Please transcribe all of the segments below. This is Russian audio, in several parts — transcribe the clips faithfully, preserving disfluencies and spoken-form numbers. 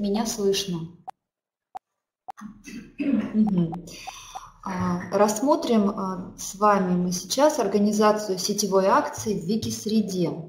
Меня слышно. Угу. Рассмотрим с вами мы сейчас организацию сетевой акции в Вики-среде.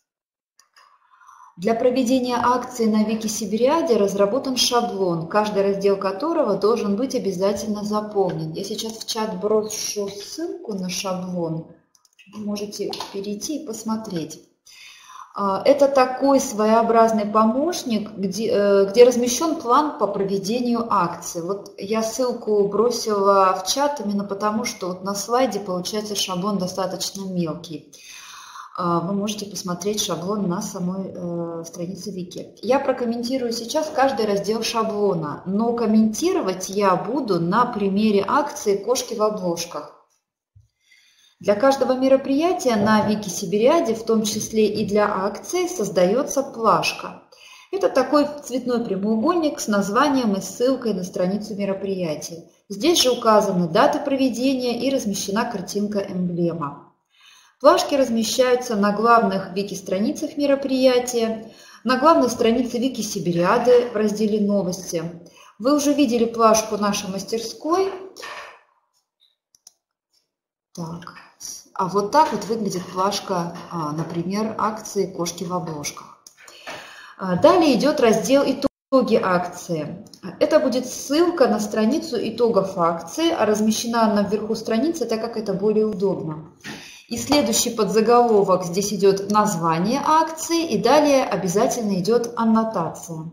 Для проведения акции на Вики-Сибириаде разработан шаблон, каждый раздел которого должен быть обязательно заполнен. Я сейчас в чат брошу ссылку на шаблон. Вы можете перейти и посмотреть. Это такой своеобразный помощник, где, где размещен план по проведению акции. Вот я ссылку бросила в чат именно потому, что вот на слайде получается шаблон достаточно мелкий. Вы можете посмотреть шаблон на самой э, странице Вики. Я прокомментирую сейчас каждый раздел шаблона, но комментировать я буду на примере акции «Кошки в обложках». Для каждого мероприятия на Вики-Сибириаде, в том числе и для акции, создается плашка. Это такой цветной прямоугольник с названием и ссылкой на страницу мероприятия. Здесь же указаны даты проведения и размещена картинка-эмблема. Плашки размещаются на главных Вики-страницах мероприятия, на главной странице Вики-Сибириады в разделе «Новости». Вы уже видели плашку нашей мастерской. Так. А вот так вот выглядит плашка, например, акции «Кошки в обложках». Далее идет раздел «Итоги акции». Это будет ссылка на страницу итогов акции, а размещена она вверху страницы, так как это более удобно. И следующий подзаголовок, здесь идет название акции, и далее обязательно идет аннотация.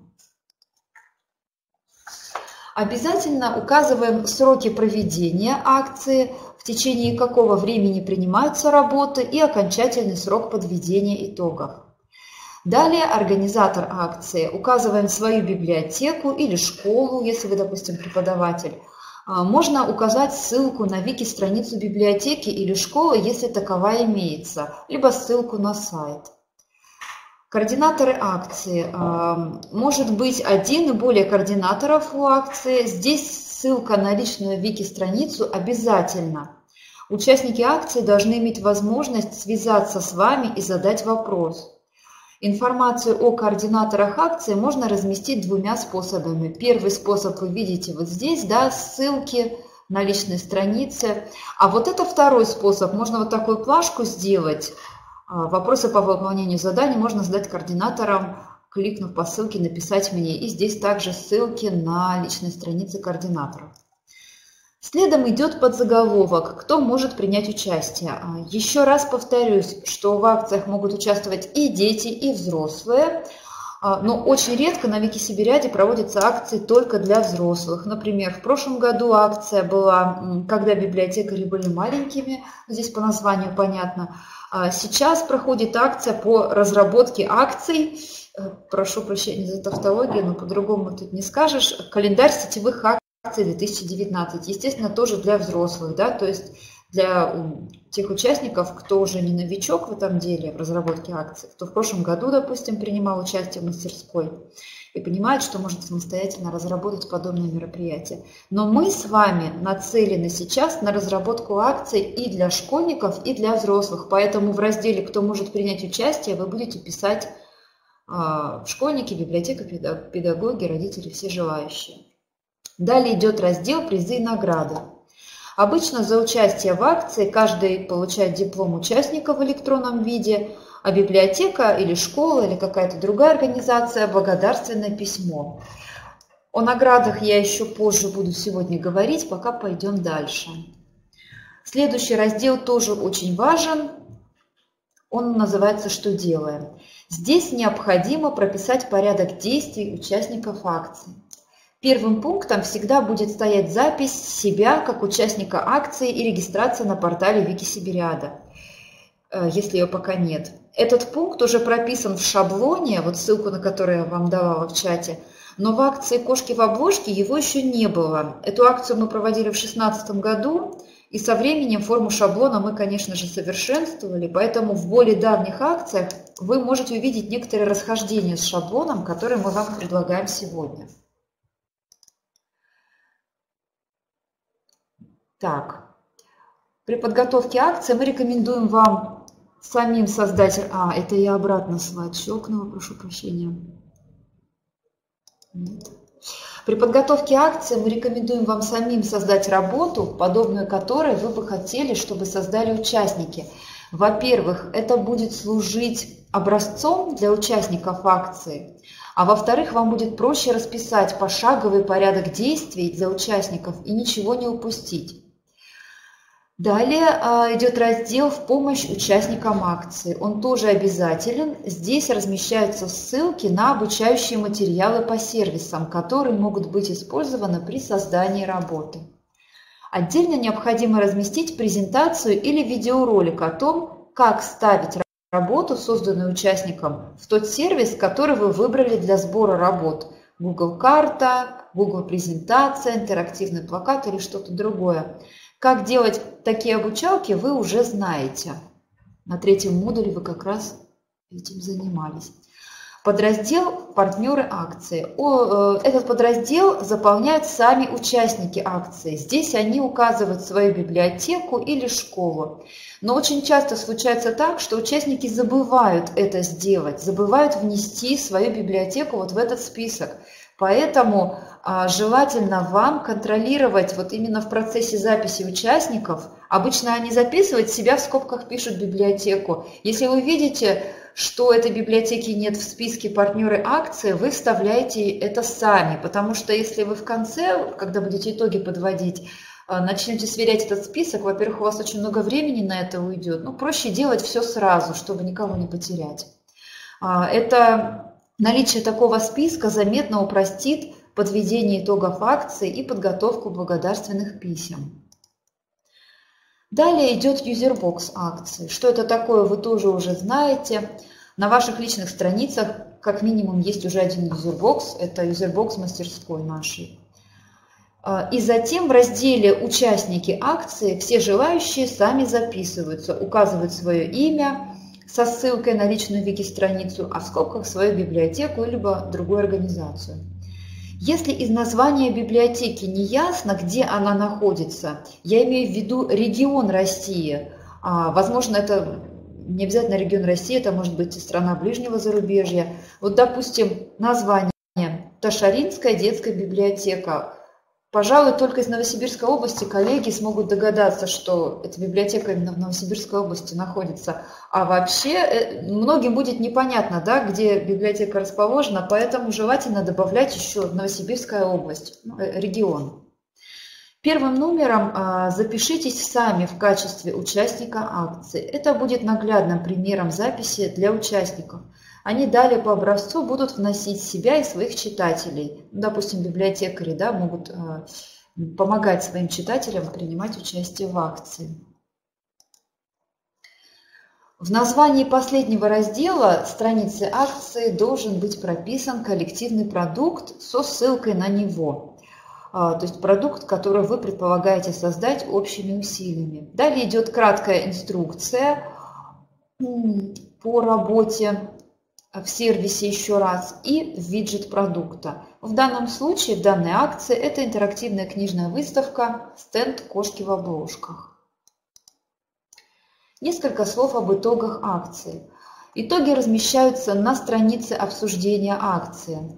Обязательно указываем сроки проведения акции, в течение какого времени принимаются работы и окончательный срок подведения итогов. Далее организатор акции. Указываем свою библиотеку или школу, если вы, допустим, преподаватель. Можно указать ссылку на Вики-страницу библиотеки или школы, если таковая имеется, либо ссылку на сайт. Координаторы акции. Может быть один и более координаторов у акции. Здесь ссылка на личную Вики-страницу обязательно. Участники акции должны иметь возможность связаться с вами и задать вопрос. Информацию о координаторах акции можно разместить двумя способами. Первый способ вы видите вот здесь, да, ссылки на личной странице. А вот это второй способ. Можно вот такую плашку сделать. Вопросы по выполнению заданий можно задать координаторам, кликнув по ссылке «Написать мне». И здесь также ссылки на личной странице координаторов. Следом идет подзаголовок «Кто может принять участие?». Еще раз повторюсь, что в акциях могут участвовать и дети, и взрослые, но очень редко на Вики-Сибириаде проводятся акции только для взрослых. Например, в прошлом году акция была «Когда библиотекари были маленькими», здесь по названию понятно. Сейчас проходит акция по разработке акций, прошу прощения за тавтологию, но по-другому тут не скажешь, календарь сетевых акций две тысячи девятнадцать, естественно, тоже для взрослых, да, то есть для тех участников, кто уже не новичок в этом деле, в разработке акций, кто в прошлом году, допустим, принимал участие в мастерской и понимает, что может самостоятельно разработать подобные мероприятия. Но мы с вами нацелены сейчас на разработку акций и для школьников, и для взрослых, поэтому в разделе «Кто может принять участие» вы будете писать э, школьники, библиотека, педагоги, родители, все желающие. Далее идет раздел «Призы и награды». Обычно за участие в акции каждый получает диплом участника в электронном виде, а библиотека или школа или какая-то другая организация – благодарственное письмо. О наградах я еще позже буду сегодня говорить, пока пойдем дальше. Следующий раздел тоже очень важен. Он называется «Что делаем?». Здесь необходимо прописать порядок действий участников акции. Первым пунктом всегда будет стоять запись себя как участника акции и регистрация на портале Вики-Сибириада, если ее пока нет. Этот пункт уже прописан в шаблоне, вот ссылку на который я вам давала в чате, но в акции «Кошки в обложке» его еще не было. Эту акцию мы проводили в две тысячи шестнадцатом году, и со временем форму шаблона мы, конечно же, совершенствовали, поэтому в более давних акциях вы можете увидеть некоторые расхождения с шаблоном, который мы вам предлагаем сегодня. Так, при подготовке акции мы рекомендуем вам самим создать... А, это я обратно слайд щелкнула, прошу прощения. Нет. При подготовке акции мы рекомендуем вам самим создать работу, подобную которой вы бы хотели, чтобы создали участники. Во-первых, это будет служить образцом для участников акции, а во-вторых, вам будет проще расписать пошаговый порядок действий для участников и ничего не упустить. Далее идет раздел «В помощь участникам акции». Он тоже обязателен. Здесь размещаются ссылки на обучающие материалы по сервисам, которые могут быть использованы при создании работы. Отдельно необходимо разместить презентацию или видеоролик о том, как ставить работу, созданную участником, в тот сервис, который вы выбрали для сбора работ. Google карта, Google презентация, интерактивный плакат или что-то другое. Как делать такие обучалки, вы уже знаете. На третьем модуле вы как раз этим занимались. Подраздел «Партнеры акции». Этот подраздел заполняют сами участники акции. Здесь они указывают свою библиотеку или школу. Но очень часто случается так, что участники забывают это сделать, забывают внести свою библиотеку вот в этот список. Поэтому а, желательно вам контролировать вот именно в процессе записи участников. Обычно они записывают, себя в скобках пишут библиотеку. Если вы видите, что этой библиотеки нет в списке партнеры акции, вы вставляете это сами. Потому что если вы в конце, когда будете итоги подводить, начнете сверять этот список, во-первых, у вас очень много времени на это уйдет. Ну, проще делать все сразу, чтобы никого не потерять. Это... Наличие такого списка заметно упростит подведение итогов акции и подготовку благодарственных писем. Далее идет юзербокс акции. Что это такое, вы тоже уже знаете. На ваших личных страницах как минимум есть уже один юзербокс. Это юзербокс мастерской нашей. И затем в разделе «Участники акции» все желающие сами записываются, указывают свое имя, со ссылкой на личную вики-страницу, а в скобках свою библиотеку либо другую организацию. Если из названия библиотеки не ясно, где она находится, я имею в виду регион России, а, возможно, это не обязательно регион России, это может быть и страна ближнего зарубежья. Вот, допустим, название Ташаринская детская библиотека. Пожалуй, только из Новосибирской области коллеги смогут догадаться, что эта библиотека именно в Новосибирской области находится. А вообще многим будет непонятно, да, где библиотека расположена, поэтому желательно добавлять еще Новосибирская область, регион. Первым номером запишитесь сами в качестве участника акции. Это будет наглядным примером записи для участников. Они далее по образцу будут вносить себя и своих читателей. Допустим, библиотекари, да, могут э, помогать своим читателям принимать участие в акции. В названии последнего раздела страницы акции должен быть прописан коллективный продукт со ссылкой на него. А, то есть продукт, который вы предполагаете создать общими усилиями. Далее идет краткая инструкция по работе в сервисе еще раз и виджет продукта. В данном случае, в данной акции, это интерактивная книжная выставка «Стенд кошки в обложках». Несколько слов об итогах акции. Итоги размещаются на странице обсуждения акции.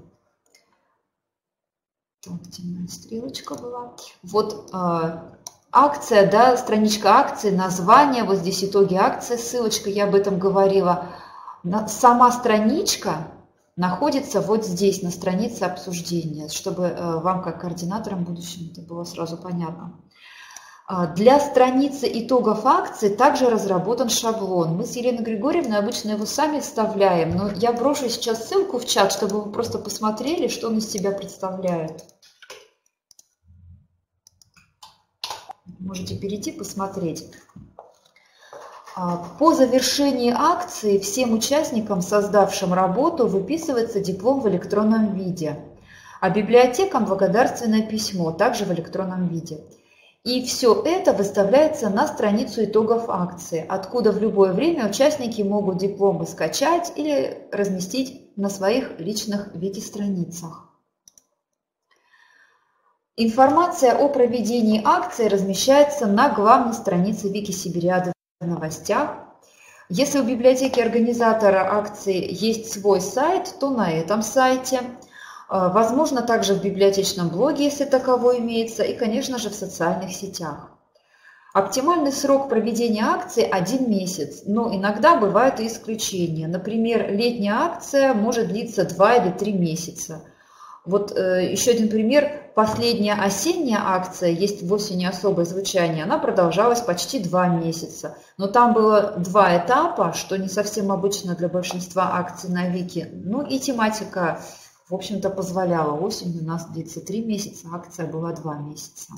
Так, темная стрелочка была. Вот э, акция, да, страничка акции, название, вот здесь итоги акции, ссылочка, я об этом говорила. Сама страничка находится вот здесь, на странице обсуждения, чтобы вам, как координаторам будущим, это было сразу понятно. Для страницы итогов акции также разработан шаблон. Мы с Еленой Григорьевной обычно его сами вставляем, но я брошу сейчас ссылку в чат, чтобы вы просто посмотрели, что он из себя представляет. Можете перейти, посмотреть. По завершении акции всем участникам, создавшим работу, выписывается диплом в электронном виде, а библиотекам благодарственное письмо, также в электронном виде. И все это выставляется на страницу итогов акции, откуда в любое время участники могут дипломы скачать или разместить на своих личных вики-страницах. Информация о проведении акции размещается на главной странице Вики-Сибириады в новостях. Если у библиотеки организатора акции есть свой сайт, то на этом сайте. Возможно, также в библиотечном блоге, если таковой имеется, и, конечно же, в социальных сетях. Оптимальный срок проведения акции – один месяц, но иногда бывают и исключения. Например, летняя акция может длиться два или три месяца. Вот э, еще один пример. Последняя осенняя акция «Есть в осени особое звучание», она продолжалась почти два месяца. Но там было два этапа, что не совсем обычно для большинства акций на Вики. Ну и тематика, в общем-то, позволяла. Осень у нас длится три месяца, акция была два месяца.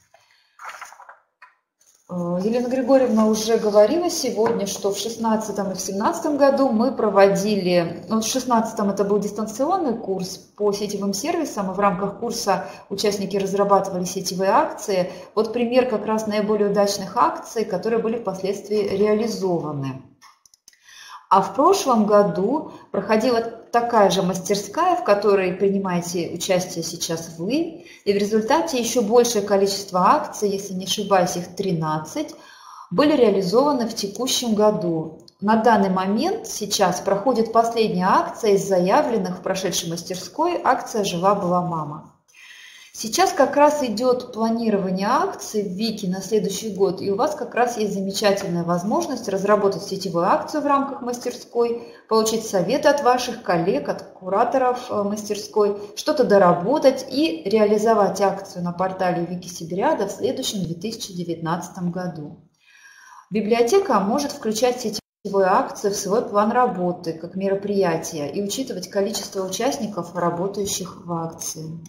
Елена Григорьевна уже говорила сегодня, что в шестнадцатом и в семнадцатом году мы проводили, ну, в шестнадцатом это был дистанционный курс по сетевым сервисам, и в рамках курса участники разрабатывали сетевые акции. Вот пример как раз наиболее удачных акций, которые были впоследствии реализованы. А в прошлом году проходила такая же мастерская, в которой принимаете участие сейчас вы, и в результате еще большее количество акций, если не ошибаюсь, их тринадцать, были реализованы в текущем году. На данный момент сейчас проходит последняя акция из заявленных в прошедшей мастерской, акция «Жива была мама». Сейчас как раз идет планирование акций в Вики на следующий год, и у вас как раз есть замечательная возможность разработать сетевую акцию в рамках мастерской, получить советы от ваших коллег, от кураторов мастерской, что-то доработать и реализовать акцию на портале Вики Сибириада в следующем две тысячи девятнадцатом году. Библиотека может включать сетевую акцию в свой план работы как мероприятие и учитывать количество участников, работающих в акции.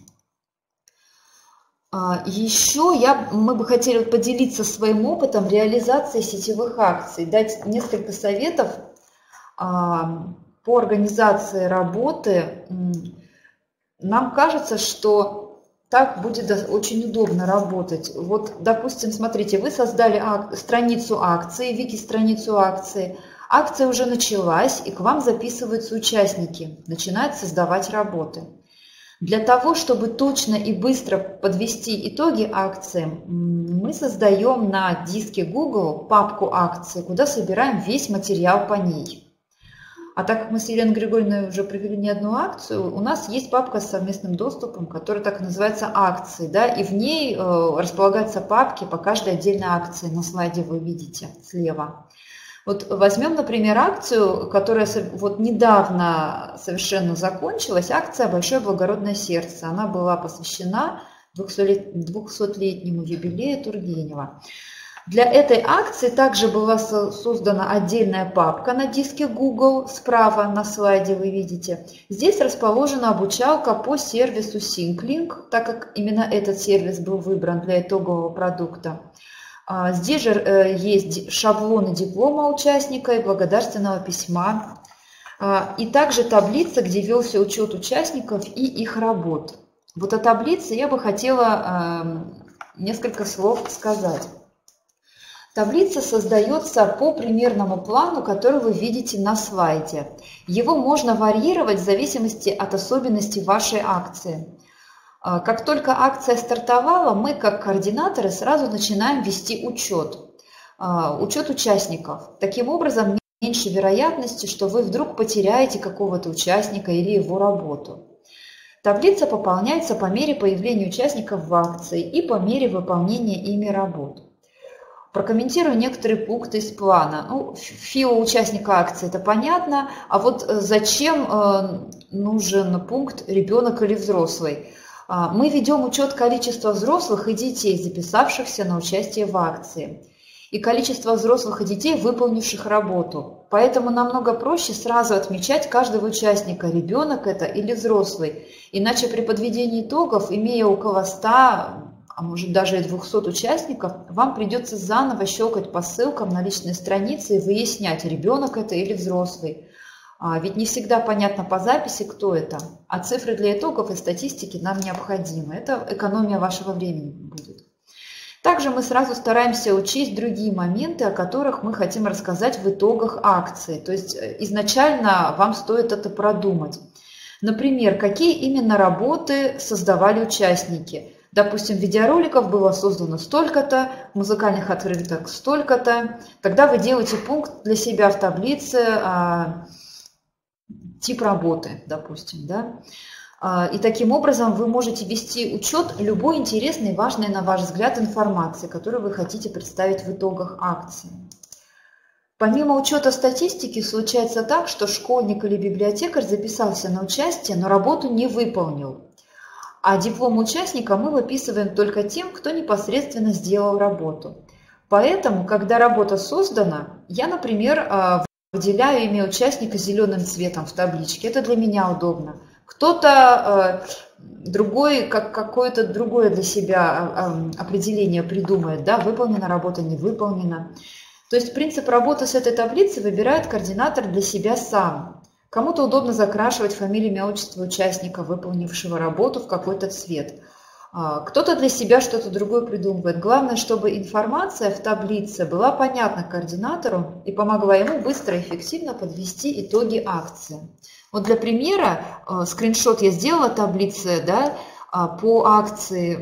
Еще я, мы бы хотели поделиться своим опытом реализации сетевых акций, дать несколько советов по организации работы. Нам кажется, что так будет очень удобно работать. Вот, допустим, смотрите, вы создали ак- страницу акции, вики-страницу акции, акция уже началась, и к вам записываются участники, начинают создавать работы. Для того, чтобы точно и быстро подвести итоги акции, мы создаем на диске Google папку акции, куда собираем весь материал по ней. А так как мы с Еленой Григорьевной уже провели не одну акцию, у нас есть папка с совместным доступом, которая так и называется «Акции», да, и в ней э, располагаются папки по каждой отдельной акции. На слайде вы видите слева. Вот возьмем, например, акцию, которая вот недавно совершенно закончилась, акция «Большое благородное сердце». Она была посвящена двухсотлетнему юбилею Тургенева. Для этой акции также была создана отдельная папка на диске Google, справа на слайде вы видите. Здесь расположена обучалка по сервису SyncLink, так как именно этот сервис был выбран для итогового продукта. Здесь же есть шаблоны диплома участника и благодарственного письма. И также таблица, где велся учет участников и их работ. Вот о таблице я бы хотела несколько слов сказать. Таблица создается по примерному плану, который вы видите на слайде. Его можно варьировать в зависимости от особенностей вашей акции. Как только акция стартовала, мы, как координаторы, сразу начинаем вести учет, учет участников. Таким образом, меньше вероятности, что вы вдруг потеряете какого-то участника или его работу. Таблица пополняется по мере появления участников в акции и по мере выполнения ими работ. Прокомментирую некоторые пункты из плана. Ну, ФИО участника акции – это понятно, а вот зачем нужен пункт «ребенок или взрослый»? Мы ведем учет количества взрослых и детей, записавшихся на участие в акции, и количество взрослых и детей, выполнивших работу. Поэтому намного проще сразу отмечать каждого участника, ребенок это или взрослый. Иначе при подведении итогов, имея около ста, а может даже и двухсот участников, вам придется заново щелкать по ссылкам на личные страницы и выяснять, ребенок это или взрослый. Ведь не всегда понятно по записи, кто это, а цифры для итогов и статистики нам необходимы. Это экономия вашего времени будет. Также мы сразу стараемся учесть другие моменты, о которых мы хотим рассказать в итогах акции. То есть изначально вам стоит это продумать. Например, какие именно работы создавали участники. Допустим, видеороликов было создано столько-то, музыкальных открыток столько-то. Тогда вы делаете пункт для себя в таблице, тип работы, допустим, да. И таким образом вы можете вести учет любой интересной и важной, на ваш взгляд, информации, которую вы хотите представить в итогах акции. Помимо учета статистики, случается так, что школьник или библиотекарь записался на участие, но работу не выполнил. А диплом участника мы выписываем только тем, кто непосредственно сделал работу. Поэтому, когда работа создана, я, например, выделяю имя участника зеленым цветом в табличке. Это для меня удобно. Кто-то другой, как какое-то другое для себя определение придумает, да, выполнена работа, не выполнена. То есть принцип работы с этой таблицей выбирает координатор для себя сам. Кому-то удобно закрашивать фамилию, имя, отчество участника, выполнившего работу, в какой-то цвет. Кто-то для себя что-то другое придумывает. Главное, чтобы информация в таблице была понятна координатору и помогла ему быстро и эффективно подвести итоги акции. Вот для примера, скриншот я сделала таблицы, да, по акции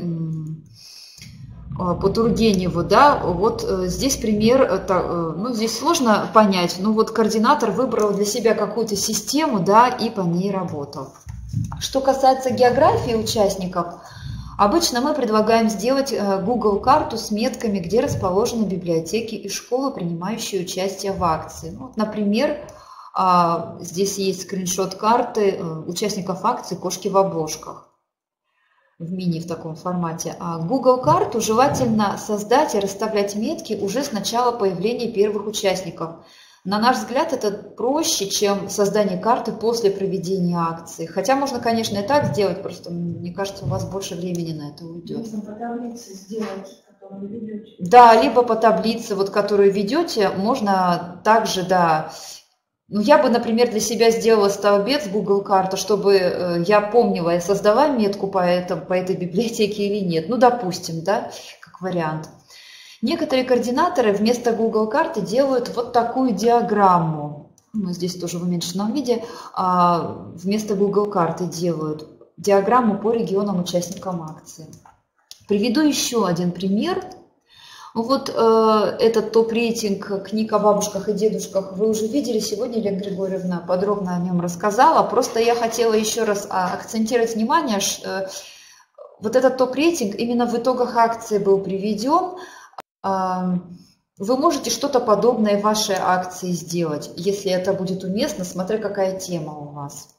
по Тургеневу, да, вот здесь пример, ну, здесь сложно понять, но вот координатор выбрал для себя какую-то систему, да, и по ней работал. Что касается географии участников, обычно мы предлагаем сделать Google карту с метками, где расположены библиотеки и школы, принимающие участие в акции. Вот, например, здесь есть скриншот карты участников акции «Кошки в обложках». В мини в таком формате. А Google карту желательно создать и расставлять метки уже с начала появления первых участников. На наш взгляд, это проще, чем создание карты после проведения акции. Хотя можно, конечно, и так сделать, просто мне кажется, у вас больше времени на это уйдет. Можно по таблице сделать, которую ведете. Да, либо по таблице, вот, которую ведете, можно также, да. Ну, я бы, например, для себя сделала столбец Google карта, чтобы я помнила, я создала метку по, этому, по этой библиотеке или нет. Ну, допустим, да, как вариант. Некоторые координаторы вместо Google карты делают вот такую диаграмму. Ну, здесь тоже в уменьшенном виде. А вместо Google карты делают диаграмму по регионам участникам акции. Приведу еще один пример. Вот э, этот топ-рейтинг книг о бабушках и дедушках вы уже видели сегодня, Елена Григорьевна подробно о нем рассказала. Просто я хотела еще раз акцентировать внимание, что вот этот топ-рейтинг именно в итогах акции был приведен. Э, вы можете что-то подобное в вашей акции сделать, если это будет уместно, смотря какая тема у вас.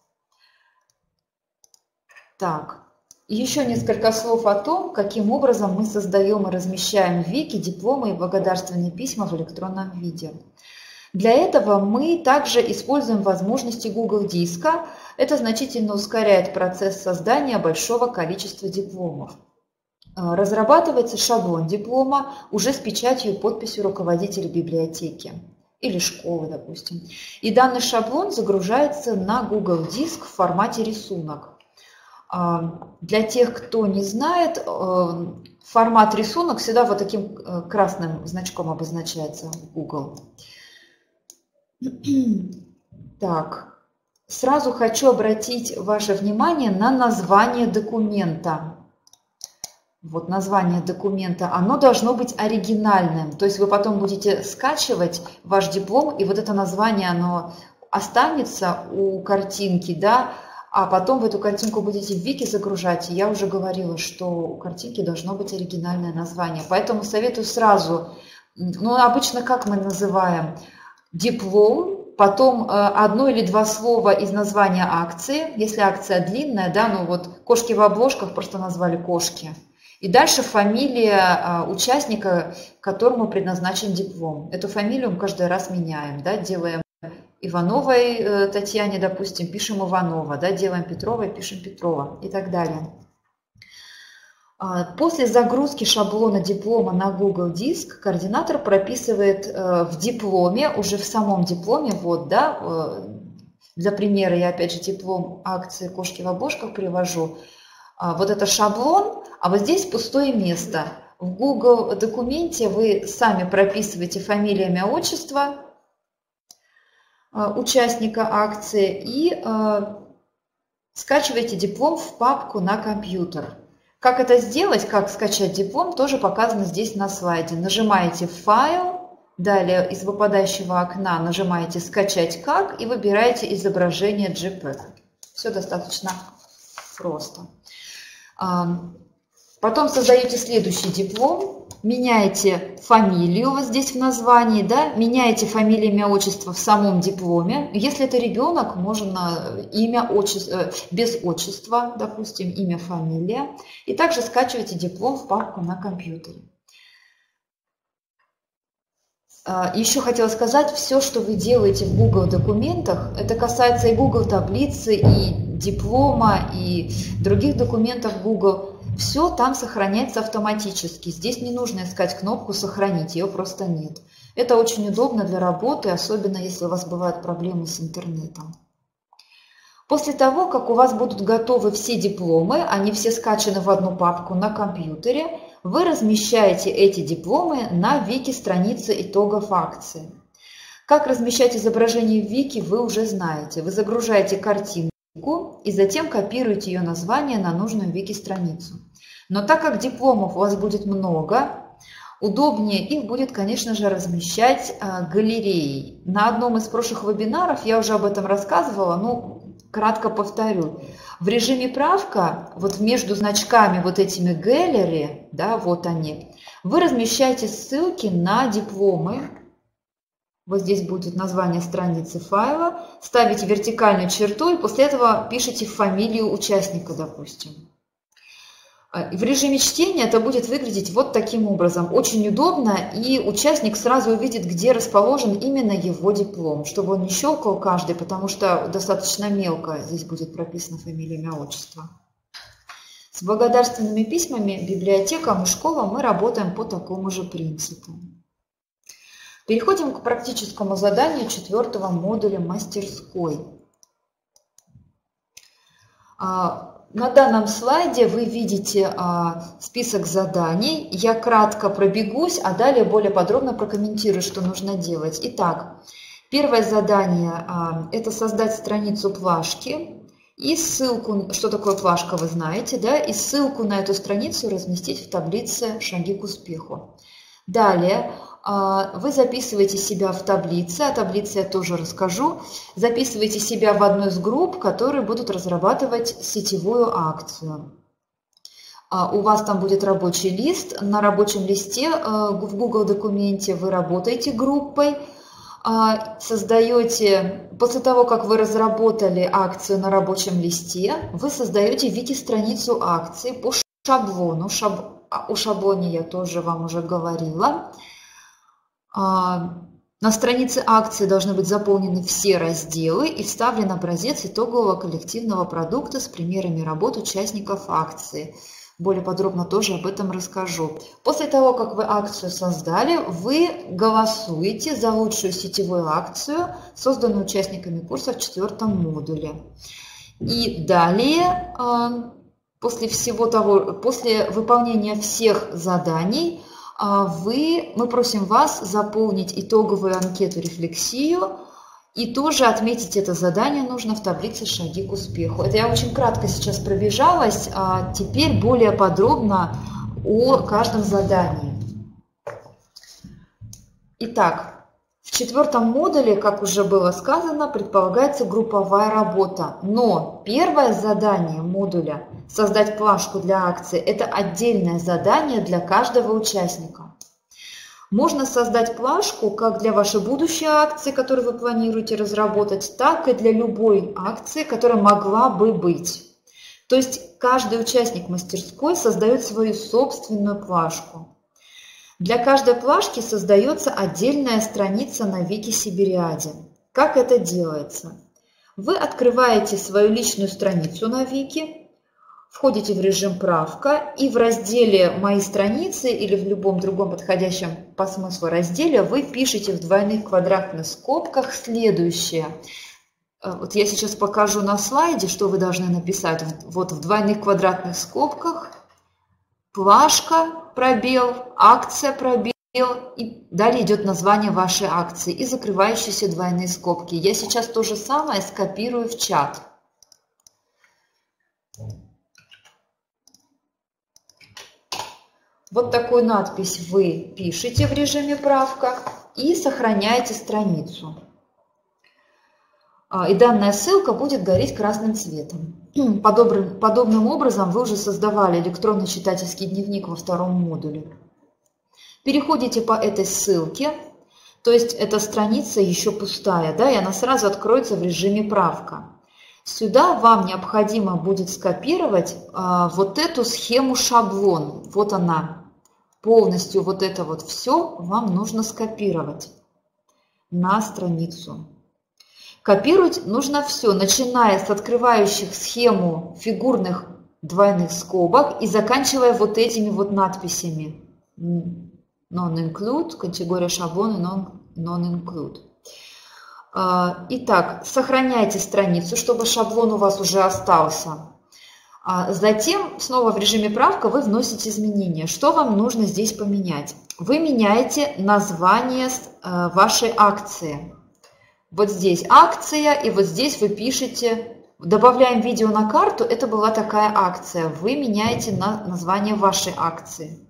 Так. Еще несколько слов о том, каким образом мы создаем и размещаем в Вики дипломы и благодарственные письма в электронном виде. Для этого мы также используем возможности Google Диска. Это значительно ускоряет процесс создания большого количества дипломов. Разрабатывается шаблон диплома уже с печатью и подписью руководителя библиотеки или школы, допустим. И данный шаблон загружается на Google Диск в формате рисунок. Для тех, кто не знает, формат рисунок всегда вот таким красным значком обозначается в Google. Так, сразу хочу обратить ваше внимание на название документа. Вот название документа, оно должно быть оригинальным. То есть вы потом будете скачивать ваш диплом, и вот это название, оно останется у картинки, да, а потом в эту картинку будете в Вики загружать. И я уже говорила, что у картинки должно быть оригинальное название. Поэтому советую сразу, ну, обычно как мы называем? Диплом, потом одно или два слова из названия акции. Если акция длинная, да, ну вот «Кошки в обложках» просто назвали «Кошки». И дальше фамилия участника, которому предназначен диплом. Эту фамилию мы каждый раз меняем, да, делаем Ивановой Татьяне, допустим, пишем Иванова, да, делаем Петровой, пишем Петрова и так далее. После загрузки шаблона диплома на Google Диск координатор прописывает в дипломе, уже в самом дипломе, вот, да, для примера я опять же диплом акции «Кошки в обложках» привожу, вот это шаблон, а вот здесь пустое место. В Google документе вы сами прописываете фамилия, имя, отчество участника акции и э, скачиваете диплом в папку на компьютер. Как это сделать, как скачать диплом, тоже показано здесь на слайде. Нажимаете «Файл», далее из выпадающего окна нажимаете «Скачать как» и выбираете изображение джей пег. Все достаточно просто. Потом создаете следующий диплом, меняете фамилию вот здесь в названии, да, меняете фамилию, имя, отчество в самом дипломе. Если это ребенок, можно имя, отчество, без отчества, допустим, имя, фамилия. И также скачиваете диплом в папку на компьютере. Еще хотела сказать, все, что вы делаете в Google документах, это касается и Google таблицы, и диплома, и других документов Google. Все там сохраняется автоматически. Здесь не нужно искать кнопку «Сохранить», ее просто нет. Это очень удобно для работы, особенно если у вас бывают проблемы с интернетом. После того, как у вас будут готовы все дипломы, они все скачаны в одну папку на компьютере, вы размещаете эти дипломы на вики-странице итогов акции. Как размещать изображение в вики, вы уже знаете. Вы загружаете картинку и затем копируете ее название на нужную вики-страницу. Но так как дипломов у вас будет много, удобнее их будет, конечно же, размещать галереей. На одном из прошлых вебинаров я уже об этом рассказывала, но кратко повторю. В режиме правка, вот между значками вот этими gallery, да, вот они, вы размещаете ссылки на дипломы. Вот здесь будет название страницы файла. Ставите вертикальную черту и после этого пишите фамилию участника, допустим. В режиме чтения это будет выглядеть вот таким образом. Очень удобно, и участник сразу увидит, где расположен именно его диплом, чтобы он не щелкал каждый, потому что достаточно мелко здесь будет прописана фамилия, имя, отчество. С благодарственными письмами, библиотекам и школам мы работаем по такому же принципу. Переходим к практическому заданию четвертого модуля мастерской. На данном слайде вы видите а, список заданий. Я кратко пробегусь, а далее более подробно прокомментирую, что нужно делать. Итак, первое задание а, – это создать страницу плашки и ссылку, что такое плашка, вы знаете, да, и ссылку на эту страницу разместить в таблице «Шаги к успеху». Далее вы записываете себя в таблице, о таблице я тоже расскажу, записываете себя в одну из групп, которые будут разрабатывать сетевую акцию. У вас там будет рабочий лист, на рабочем листе в Google документе вы работаете группой, создаете, после того, как вы разработали акцию на рабочем листе, вы создаете вики-страницу акции по шаблону, Шаб... о шаблоне я тоже вам уже говорила. На странице акции должны быть заполнены все разделы и вставлен образец итогового коллективного продукта с примерами работ участников акции. Более подробно тоже об этом расскажу. После того, как вы акцию создали, вы голосуете за лучшую сетевую акцию, созданную участниками курса в четвертом модуле. И далее, после всего того, после выполнения всех заданий, Вы, мы просим вас заполнить итоговую анкету-рефлексию и тоже отметить это задание нужно в таблице «Шаги к успеху». Это я очень кратко сейчас пробежалась, а теперь более подробно о каждом задании. Итак, в четвертом модуле, как уже было сказано, предполагается групповая работа, но первое задание модуля «Создать плашку для акции» – это отдельное задание для каждого участника. Можно создать плашку как для вашей будущей акции, которую вы планируете разработать, так и для любой акции, которая могла бы быть. То есть каждый участник мастерской создает свою собственную плашку. Для каждой плашки создается отдельная страница на Вики-Сибириаде. Как это делается? Вы открываете свою личную страницу на Вики, входите в режим правка и в разделе «Мои страницы» или в любом другом подходящем по смыслу разделе вы пишете в двойных квадратных скобках следующее. Вот я сейчас покажу на слайде, что вы должны написать. Вот в двойных квадратных скобках плашка, пробел, акция, пробел, и далее идет название вашей акции и закрывающиеся двойные скобки. Я сейчас то же самое скопирую в чат. Вот такую надпись вы пишете в режиме правка и сохраняете страницу. И данная ссылка будет гореть красным цветом. Подобным, подобным образом вы уже создавали электронный читательский дневник во втором модуле. Переходите по этой ссылке, то есть эта страница еще пустая, да, и она сразу откроется в режиме правка. Сюда вам необходимо будет скопировать а, вот эту схему шаблон. Вот она. Полностью вот это вот все вам нужно скопировать на страницу. Копировать нужно все, начиная с открывающих схему фигурных двойных скобок и заканчивая вот этими вот надписями. Non-include, категория шаблона non-include. Итак, сохраняйте страницу, чтобы шаблон у вас уже остался. Затем, снова в режиме правка, вы вносите изменения. Что вам нужно здесь поменять? Вы меняете название вашей акции. Вот здесь акция, и вот здесь вы пишете, добавляем видео на карту, это была такая акция. Вы меняете на название вашей акции.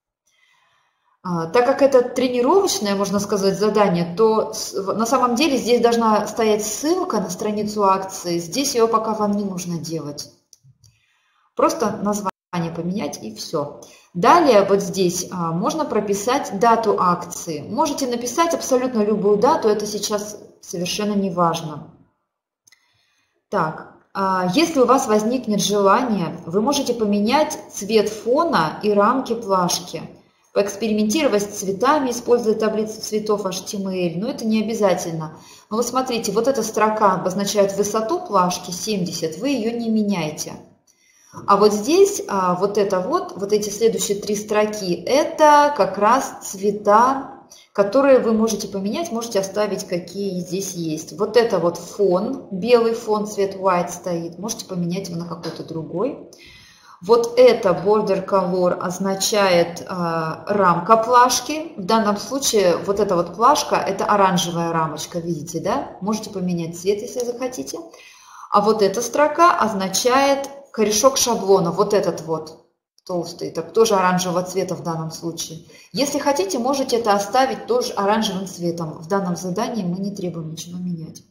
Так как это тренировочное, можно сказать, задание, то на самом деле здесь должна стоять ссылка на страницу акции. Здесь ее пока вам не нужно делать. Просто название поменять и все. Далее вот здесь можно прописать дату акции. Можете написать абсолютно любую дату, это сейчас совершенно не важно. Так, если у вас возникнет желание, вы можете поменять цвет фона и рамки плашки. Поэкспериментировать с цветами, используя таблицу цветов эйч ти эм эль, но это не обязательно. Но вот смотрите, вот эта строка обозначает высоту плашки семьдесят, вы ее не меняете. А вот здесь, вот это вот, вот эти следующие три строки, это как раз цвета, которые вы можете поменять, можете оставить, какие здесь есть. Вот это вот фон, белый фон, цвет white стоит, можете поменять его на какой-то другой. Вот это border color означает э, рамка плашки. В данном случае вот эта вот плашка, это оранжевая рамочка, видите, да? Можете поменять цвет, если захотите. А вот эта строка означает корешок шаблона, вот этот вот толстый, так тоже оранжевого цвета в данном случае. Если хотите, можете это оставить тоже оранжевым цветом. В данном задании мы не требуем ничего менять.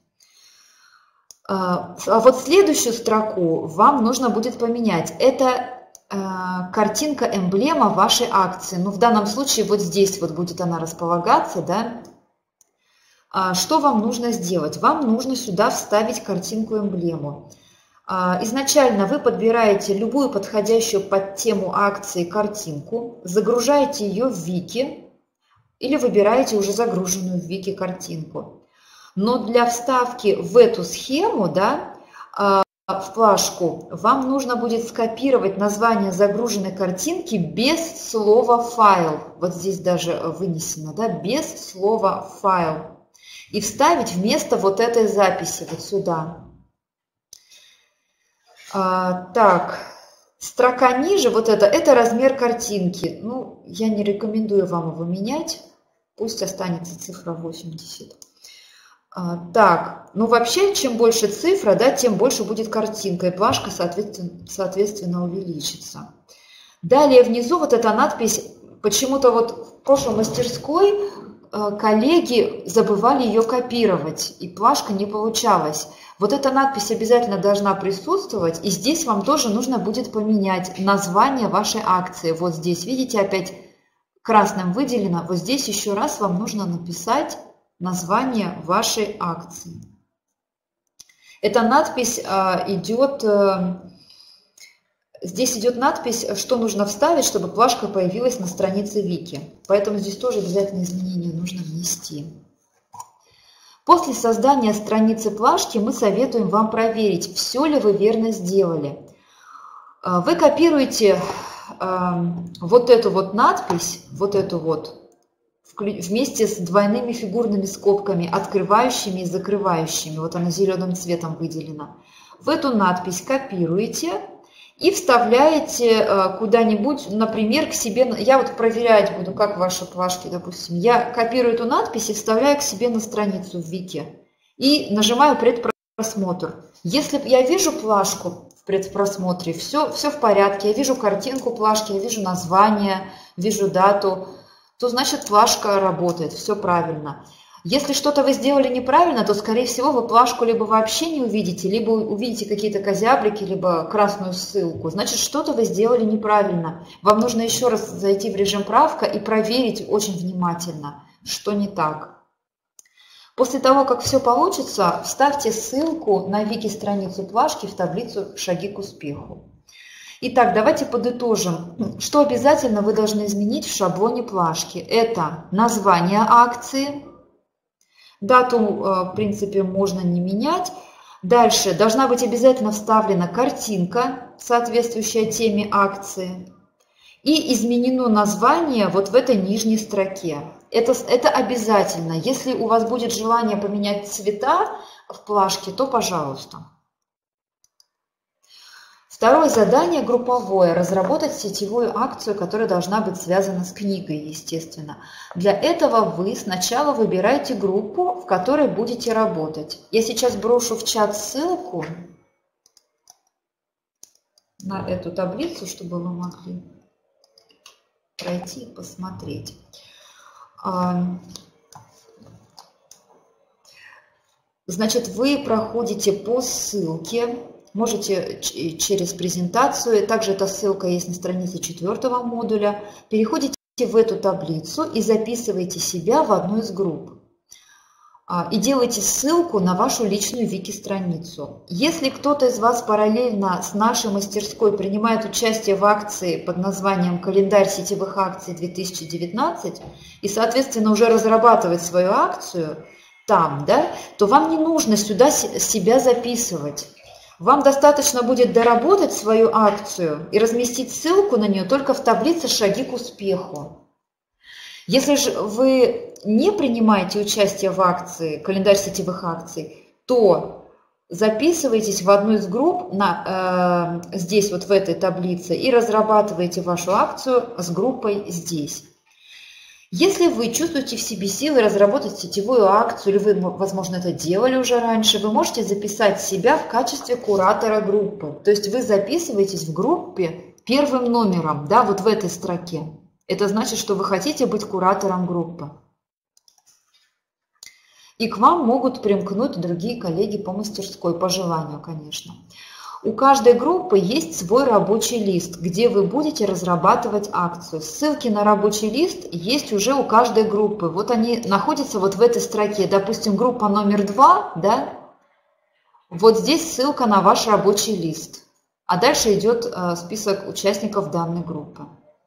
А вот следующую строку вам нужно будет поменять. Это картинка, эмблема вашей акции. Ну, в данном случае вот здесь вот будет она располагаться, да. Что вам нужно сделать? Вам нужно сюда вставить картинку, эмблему. Изначально вы подбираете любую подходящую под тему акции картинку, загружаете ее в Вики или выбираете уже загруженную в Вики картинку. Но для вставки в эту схему, да, в плашку, вам нужно будет скопировать название загруженной картинки без слова «файл». Вот здесь даже вынесено, да, без слова «файл». И вставить вместо вот этой записи вот сюда. А, так, строка ниже, вот это, это размер картинки. Ну, я не рекомендую вам его менять. Пусть останется цифра восемьдесят. Так, ну вообще, чем больше цифра, да, тем больше будет картинка, и плашка, соответственно, соответственно увеличится. Далее внизу вот эта надпись, почему-то вот в прошлой мастерской коллеги забывали ее копировать, и плашка не получалась. Вот эта надпись обязательно должна присутствовать, и здесь вам тоже нужно будет поменять название вашей акции. Вот здесь, видите, опять красным выделено, вот здесь еще раз вам нужно написать название вашей акции. Эта надпись идет, здесь идет надпись, что нужно вставить, чтобы плашка появилась на странице Вики. Поэтому здесь тоже обязательно изменения нужно внести. После создания страницы плашки мы советуем вам проверить, все ли вы верно сделали. Вы копируете вот эту вот надпись, вот эту вот, вместе с двойными фигурными скобками, открывающими и закрывающими. Вот она зеленым цветом выделена. В эту надпись копируете и вставляете куда-нибудь, например, к себе. Я вот проверять буду, как ваши плашки, допустим. Я копирую эту надпись и вставляю к себе на страницу в Вики. И нажимаю предпросмотр. Если я вижу плашку в предпросмотре, все, все в порядке. Я вижу картинку плашки, я вижу название, вижу дату, то значит плашка работает, все правильно. Если что-то вы сделали неправильно, то, скорее всего, вы плашку либо вообще не увидите, либо увидите какие-то козяблики, либо красную ссылку. Значит, что-то вы сделали неправильно. Вам нужно еще раз зайти в режим правка и проверить очень внимательно, что не так. После того, как все получится, вставьте ссылку на вики-страницу плашки в таблицу «Шаги к успеху». Итак, давайте подытожим, что обязательно вы должны изменить в шаблоне плашки. Это название акции, дату, в принципе, можно не менять. Дальше должна быть обязательно вставлена картинка, соответствующая теме акции. И изменено название вот в этой нижней строке. Это, это обязательно. Если у вас будет желание поменять цвета в плашке, то пожалуйста. Второе задание групповое – разработать сетевую акцию, которая должна быть связана с книгой, естественно. Для этого вы сначала выбираете группу, в которой будете работать. Я сейчас брошу в чат ссылку на эту таблицу, чтобы вы могли пройти и посмотреть. Значит, вы проходите по ссылке. Можете через презентацию, также эта ссылка есть на странице четвертого модуля. Переходите в эту таблицу и записываете себя в одну из групп. И делаете ссылку на вашу личную вики-страницу. Если кто-то из вас параллельно с нашей мастерской принимает участие в акции под названием «Календарь сетевых акций две тысячи девятнадцать» и, соответственно, уже разрабатывает свою акцию там, да, то вам не нужно сюда себя записывать. Вам достаточно будет доработать свою акцию и разместить ссылку на нее только в таблице «Шаги к успеху». Если же вы не принимаете участие в акции, календарь сетевых акций, то записывайтесь в одну из групп на, э, здесь, вот в этой таблице, и разрабатываете вашу акцию с группой здесь. Если вы чувствуете в себе силы разработать сетевую акцию, или вы, возможно, это делали уже раньше, вы можете записать себя в качестве куратора группы. То есть вы записываетесь в группе первым номером, да, вот в этой строке. Это значит, что вы хотите быть куратором группы. И к вам могут примкнуть другие коллеги по мастерской, по желанию, конечно. У каждой группы есть свой рабочий лист, где вы будете разрабатывать акцию. Ссылки на рабочий лист есть уже у каждой группы. Вот они находятся вот в этой строке. Допустим, группа номер два, да? Вот здесь ссылка на ваш рабочий лист. А дальше идет список участников данной группы.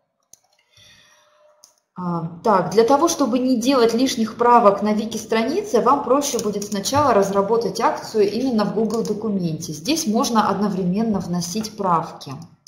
Так, для того, чтобы не делать лишних правок на вики-странице, вам проще будет сначала разработать акцию именно в Google документе. Здесь можно одновременно вносить правки.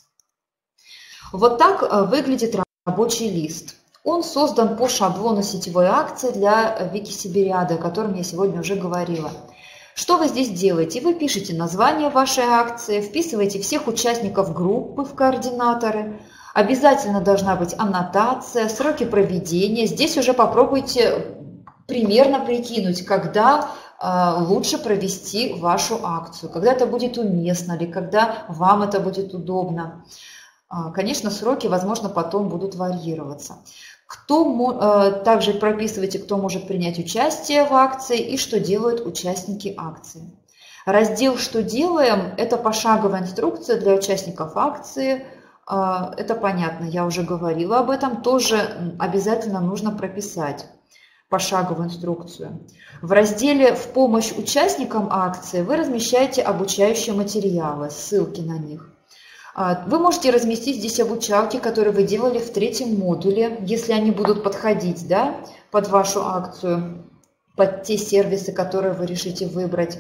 Вот так выглядит рабочий лист. Он создан по шаблону сетевой акции для Викисибириады, о котором я сегодня уже говорила. Что вы здесь делаете? Вы пишете название вашей акции, вписываете всех участников группы в координаторы. Обязательно должна быть аннотация, сроки проведения. Здесь уже попробуйте примерно прикинуть, когда э, лучше провести вашу акцию, когда это будет уместно или когда вам это будет удобно. Э, конечно, сроки, возможно, потом будут варьироваться. Кто, э, также прописывайте, кто может принять участие в акции и что делают участники акции. Раздел «Что делаем» – это пошаговая инструкция для участников акции. Это понятно, я уже говорила об этом, тоже обязательно нужно прописать пошаговую инструкцию. В разделе «В помощь участникам акции» вы размещаете обучающие материалы, ссылки на них. Вы можете разместить здесь обучалки, которые вы делали в третьем модуле, если они будут подходить, да, под вашу акцию, под те сервисы, которые вы решите выбрать.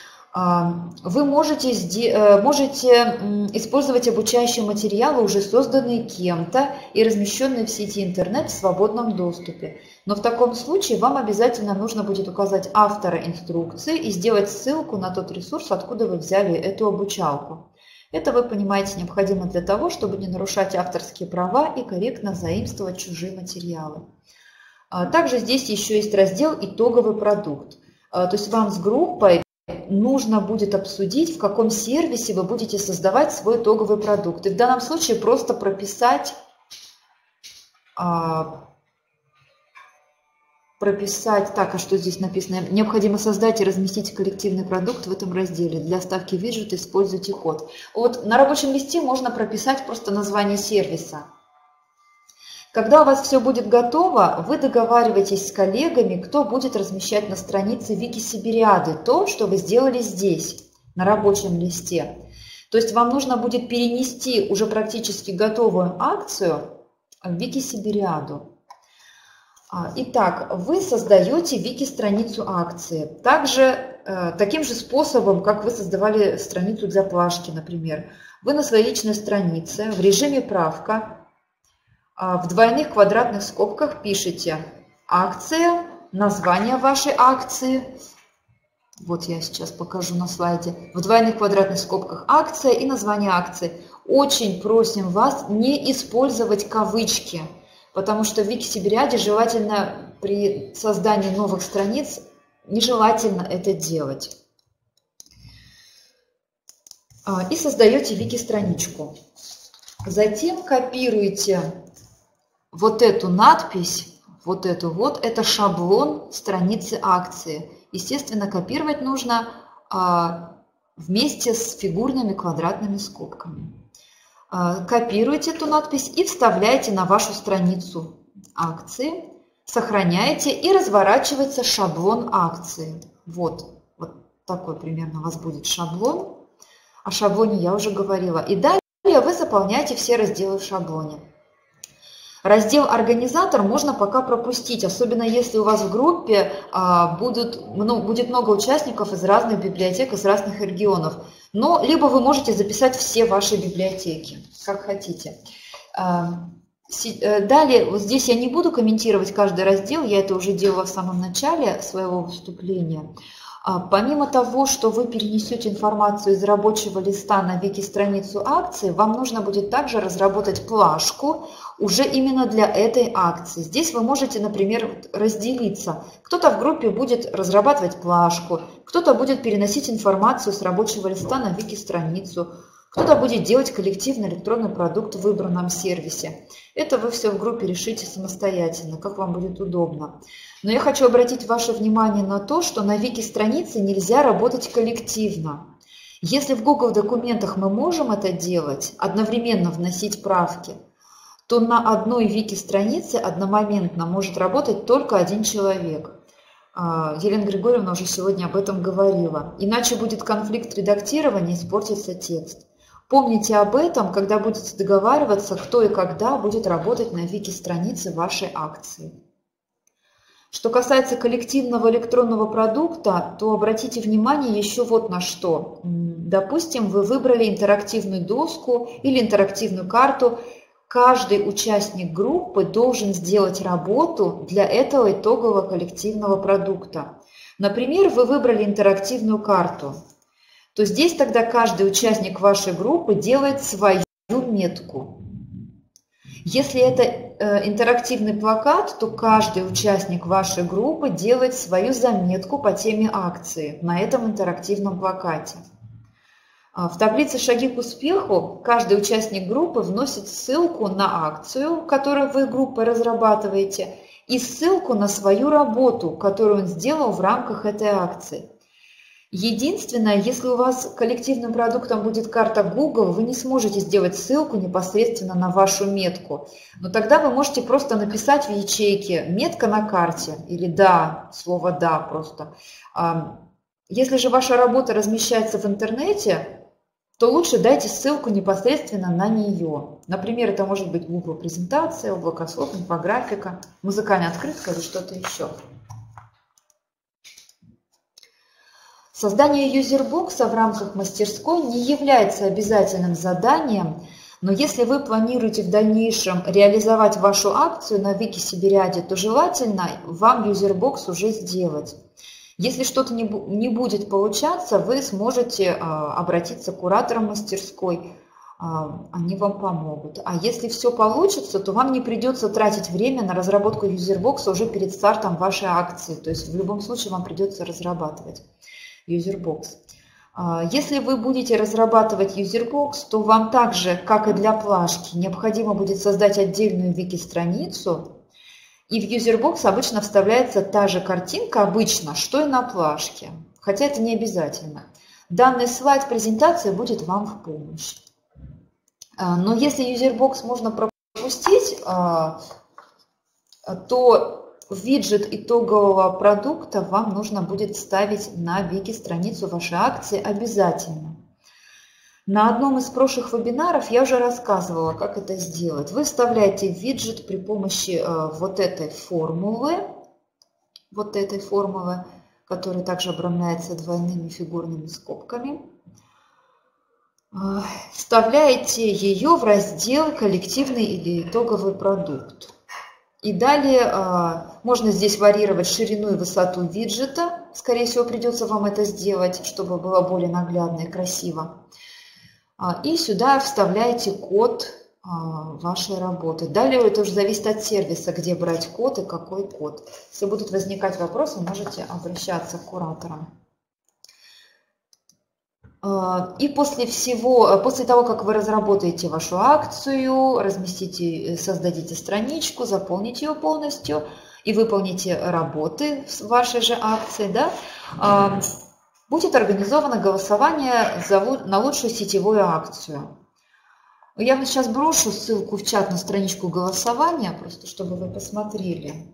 Вы можете, можете использовать обучающие материалы, уже созданные кем-то и размещенные в сети интернет в свободном доступе. Но в таком случае вам обязательно нужно будет указать автора инструкции и сделать ссылку на тот ресурс, откуда вы взяли эту обучалку. Это, вы понимаете, необходимо для того, чтобы не нарушать авторские права и корректно заимствовать чужие материалы. Также здесь еще есть раздел «Итоговый продукт». То есть вам с группой нужно будет обсудить, в каком сервисе вы будете создавать свой итоговый продукт. И в данном случае просто прописать, прописать, так, а что здесь написано? Необходимо создать и разместить коллективный продукт в этом разделе. Для вставки виджета используйте код. Вот на рабочем листе можно прописать просто название сервиса. Когда у вас все будет готово, вы договариваетесь с коллегами, кто будет размещать на странице Wikisiberiады то, что вы сделали здесь, на рабочем листе. То есть вам нужно будет перенести уже практически готовую акцию в Wikisiberiadu. Итак, вы создаете вики-страницу акции. Также таким же способом, как вы создавали страницу для плашки, например. Вы на своей личной странице в режиме правка в двойных квадратных скобках пишете акция, название вашей акции. Вот я сейчас покажу на слайде. В двойных квадратных скобках акция и название акции. Очень просим вас не использовать кавычки, потому что в Wikisiberiade желательно при создании новых страниц нежелательно это делать. И создаете вики-страничку. Затем копируете вот эту надпись, вот эту вот, это шаблон страницы акции. Естественно, копировать нужно а, вместе с фигурными квадратными скобками. А, копируете эту надпись и вставляете на вашу страницу акции, сохраняете и разворачивается шаблон акции. Вот, вот такой примерно у вас будет шаблон. О шаблоне я уже говорила. И далее вы заполняете все разделы в шаблоне. Раздел «Организатор» можно пока пропустить, особенно если у вас в группе а, будут, ну, будет много участников из разных библиотек, из разных регионов. Но либо вы можете записать все ваши библиотеки, как хотите. А, си, далее, вот здесь я не буду комментировать каждый раздел, я это уже делала в самом начале своего выступления. А, помимо того, что вы перенесете информацию из рабочего листа на вики-страницу акции, вам нужно будет также разработать плашку, уже именно для этой акции. Здесь вы можете, например, разделиться. Кто-то в группе будет разрабатывать плашку, кто-то будет переносить информацию с рабочего листа на вики-страницу, кто-то будет делать коллективный электронный продукт в выбранном сервисе. Это вы все в группе решите самостоятельно, как вам будет удобно. Но я хочу обратить ваше внимание на то, что на вики-странице нельзя работать коллективно. Если в Google документах мы можем это делать, одновременно вносить правки, то на одной вики-странице одномоментно может работать только один человек. Елена Григорьевна уже сегодня об этом говорила. Иначе будет конфликт редактирования, испортится текст. Помните об этом, когда будете договариваться, кто и когда будет работать на вики-странице вашей акции. Что касается коллективного электронного продукта, то обратите внимание еще вот на что. Допустим, вы выбрали интерактивную доску или интерактивную карту. Каждый участник группы должен сделать работу для этого итогового коллективного продукта. Например, вы выбрали интерактивную карту, то здесь тогда каждый участник вашей группы делает свою метку. Если это э, интерактивный плакат, то каждый участник вашей группы делает свою заметку по теме акции на этом интерактивном плакате. В таблице «Шаги к успеху» каждый участник группы вносит ссылку на акцию, которую вы группой разрабатываете, и ссылку на свою работу, которую он сделал в рамках этой акции. Единственное, если у вас коллективным продуктом будет карта Google, вы не сможете сделать ссылку непосредственно на вашу метку. Но тогда вы можете просто написать в ячейке «метка на карте» или «да», слово «да» просто. Если же ваша работа размещается в интернете, то лучше дайте ссылку непосредственно на нее. Например, это может быть Google презентация, облако слов, инфографика, музыкальная открытка или что-то еще. Создание юзербокса в рамках мастерской не является обязательным заданием, но если вы планируете в дальнейшем реализовать вашу акцию на Wikisiberiade, то желательно вам юзербокс уже сделать. Если что-то не, не будет получаться, вы сможете а, обратиться к кураторам мастерской, а, они вам помогут. А если все получится, то вам не придется тратить время на разработку юзербокса уже перед стартом вашей акции. То есть в любом случае вам придется разрабатывать юзербокс. А, если вы будете разрабатывать юзербокс, то вам также, как и для плашки, необходимо будет создать отдельную вики-страницу И в юзербокс обычно вставляется та же картинка, обычно, что и на плашке. Хотя это не обязательно. Данный слайд презентации будет вам в помощь. Но если юзербокс можно пропустить, то виджет итогового продукта вам нужно будет вставить на вики-страницу вашей акции обязательно. На одном из прошлых вебинаров я уже рассказывала, как это сделать. Вы вставляете виджет при помощи вот этой формулы, вот этой формулы, которая также обрамляется двойными фигурными скобками. Вставляете ее в раздел «Коллективный или итоговый продукт». И далее можно здесь варьировать ширину и высоту виджета. Скорее всего, придется вам это сделать, чтобы было более наглядно и красиво. И сюда вставляете код вашей работы. Далее это уже зависит от сервиса, где брать код и какой код. Если будут возникать вопросы, можете обращаться к кураторам. И после всего, после того, как вы разработаете вашу акцию, разместите, создадите страничку, заполните ее полностью и выполните работы в вашей же акции, да, будет организовано голосование на лучшую сетевую акцию. Я вам сейчас брошу ссылку в чат на страничку голосования, просто чтобы вы посмотрели,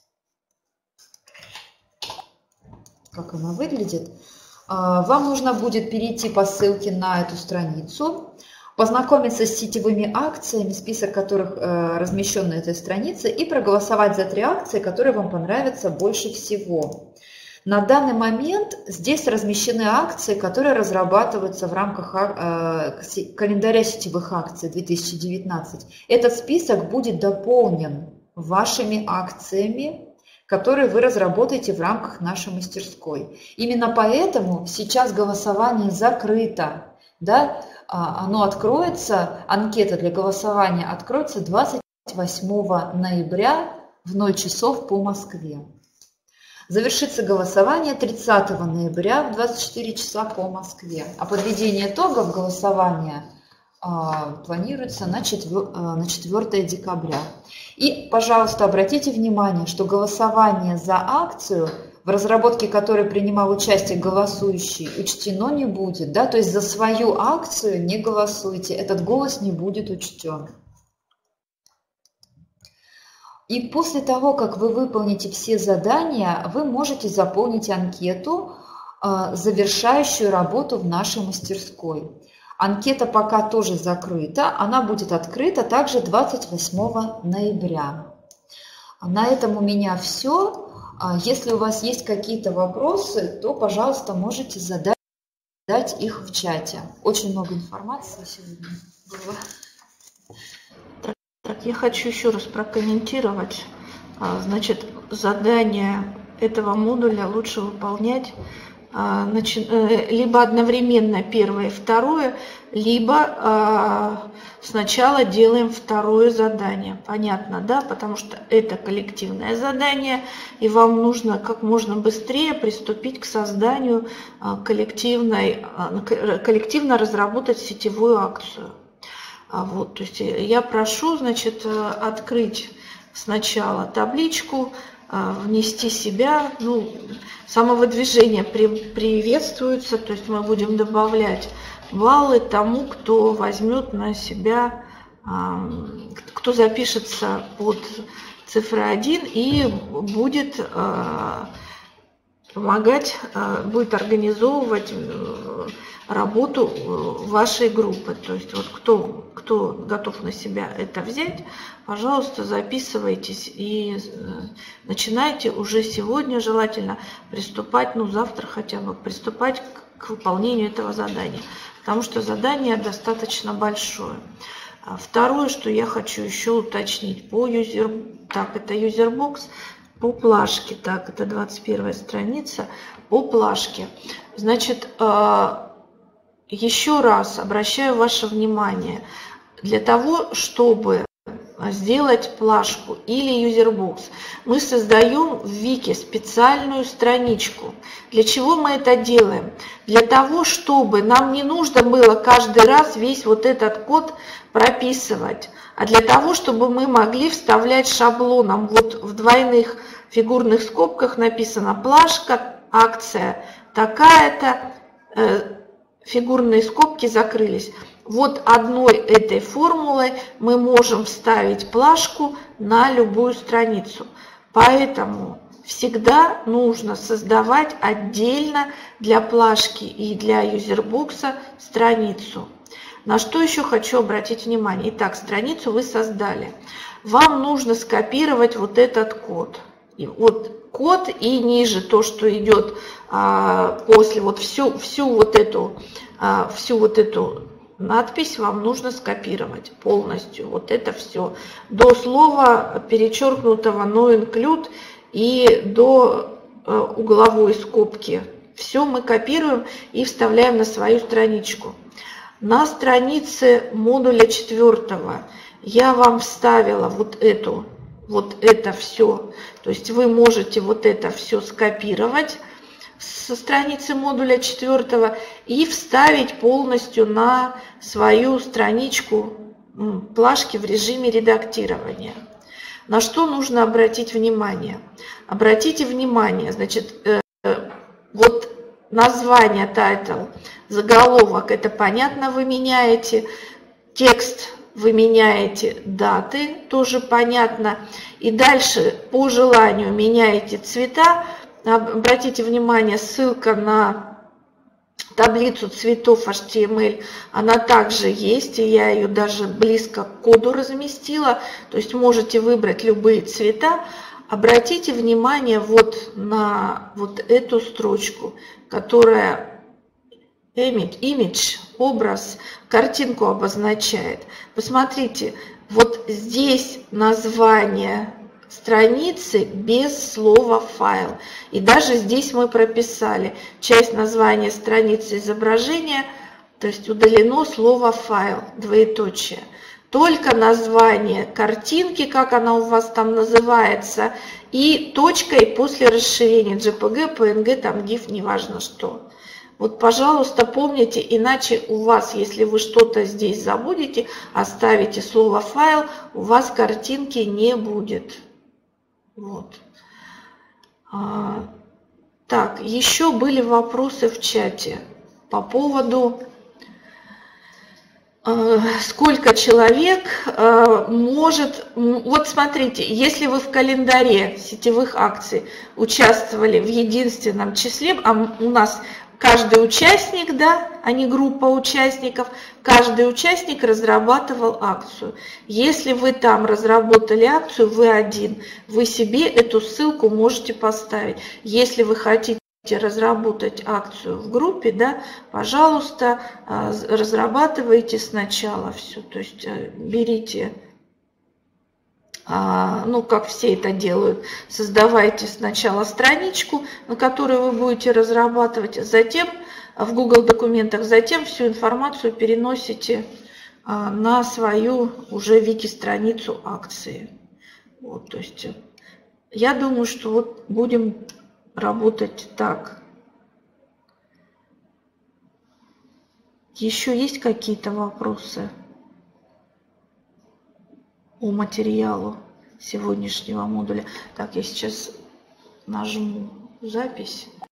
как она выглядит. Вам нужно будет перейти по ссылке на эту страницу, познакомиться с сетевыми акциями, список которых размещен на этой странице, и проголосовать за три акции, которые вам понравятся больше всего. На данный момент здесь размещены акции, которые разрабатываются в рамках календаря сетевых акций две тысячи девятнадцать. Этот список будет дополнен вашими акциями, которые вы разработаете в рамках нашей мастерской. Именно поэтому сейчас голосование закрыто. Да? Оно откроется, анкета для голосования откроется двадцать восьмого ноября в ноль часов по Москве. Завершится голосование тридцатого ноября в двадцать четыре часа по Москве. А подведение итогов голосования а, планируется на четвёртое декабря. И, пожалуйста, обратите внимание, что голосование за акцию, в разработке которой принимал участие голосующий, учтено не будет. Да? То есть за свою акцию не голосуйте, этот голос не будет учтен. И после того, как вы выполните все задания, вы можете заполнить анкету, завершающую работу в нашей мастерской. Анкета пока тоже закрыта, она будет открыта также двадцать восьмого ноября. На этом у меня все. Если у вас есть какие-то вопросы, то, пожалуйста, можете задать их в чате. Очень много информации сегодня было. Так, я хочу еще раз прокомментировать. Значит, задание этого модуля лучше выполнять либо одновременно первое и второе, либо сначала делаем второе задание. Понятно, да? Потому что это коллективное задание, и вам нужно как можно быстрее приступить к созданию коллективной, коллективно разработать сетевую акцию. Вот, то есть я прошу, значит, открыть сначала табличку, внести себя, ну, самовыдвижение при, приветствуется, то есть мы будем добавлять баллы тому, кто возьмет на себя, кто запишется под цифрой один и будет помогать, будет организовывать работу вашей группы. То есть вот кто, кто готов на себя это взять, пожалуйста, записывайтесь и начинайте уже сегодня, желательно приступать, ну завтра хотя бы, приступать к выполнению этого задания, потому что задание достаточно большое. Второе, что я хочу еще уточнить по юзер, так, это юзербокс, по плашке, так, это двадцать первая страница, по плашке. Значит, еще раз обращаю ваше внимание, для того, чтобы сделать плашку или юзербокс, мы создаем в Вики специальную страничку. Для чего мы это делаем? Для того, чтобы нам не нужно было каждый раз весь вот этот код прописывать, а для того, чтобы мы могли вставлять шаблоном. Вот в двойных фигурных скобках написано плашка, акция такая-то, э, фигурные скобки закрылись. Вот одной этой формулой мы можем вставить плашку на любую страницу. Поэтому всегда нужно создавать отдельно для плашки и для юзербокса страницу. На что еще хочу обратить внимание. Итак, страницу вы создали. Вам нужно скопировать вот этот код. И вот код и ниже то, что идет а, после, вот всю, всю вот эту, а, всю вот эту надпись вам нужно скопировать полностью. Вот это все. До слова перечеркнутого no include и до а, угловой скобки. Все мы копируем и вставляем на свою страничку. На странице модуля четвертого я вам вставила вот эту, вот это все. То есть вы можете вот это все скопировать со страницы модуля четвертого и вставить полностью на свою страничку плашки в режиме редактирования. На что нужно обратить внимание? Обратите внимание, значит, э, вот название, title, заголовок, это понятно, вы меняете. Текст вы меняете, даты, тоже понятно. И дальше по желанию меняете цвета. Обратите внимание, ссылка на таблицу цветов эйч ти эм эль, она также есть, и я ее даже близко к коду разместила. То есть можете выбрать любые цвета. Обратите внимание вот на вот эту строчку, которая image, image, образ, картинку обозначает. Посмотрите, вот здесь название страницы без слова файл. И даже здесь мы прописали часть названия страницы изображения, то есть удалено слово файл, двоеточие. Только название картинки, как она у вас там называется, и точкой после расширения джей пи джи, пи эн джи, там гиф, неважно что. Вот, пожалуйста, помните, иначе у вас, если вы что-то здесь забудете, оставите слово файл, у вас картинки не будет. Вот. А, так, еще были вопросы в чате по поводу... Сколько человек может... Вот смотрите, если вы в календаре сетевых акций участвовали в единственном числе, а у нас каждый участник, да, а не группа участников, каждый участник разрабатывал акцию. Если вы там разработали акцию, вы один, вы себе эту ссылку можете поставить. Если вы хотите разработать акцию в группе, да, пожалуйста, разрабатывайте сначала все, то есть берите, ну, как все это делают, создавайте сначала страничку, на которой вы будете разрабатывать, затем в Google документах, затем всю информацию переносите на свою уже вики-страницу акции. Вот, то есть я думаю, что вот будем работать так. Еще есть какие-то вопросы по материалу сегодняшнего модуля? Так, я сейчас нажму запись.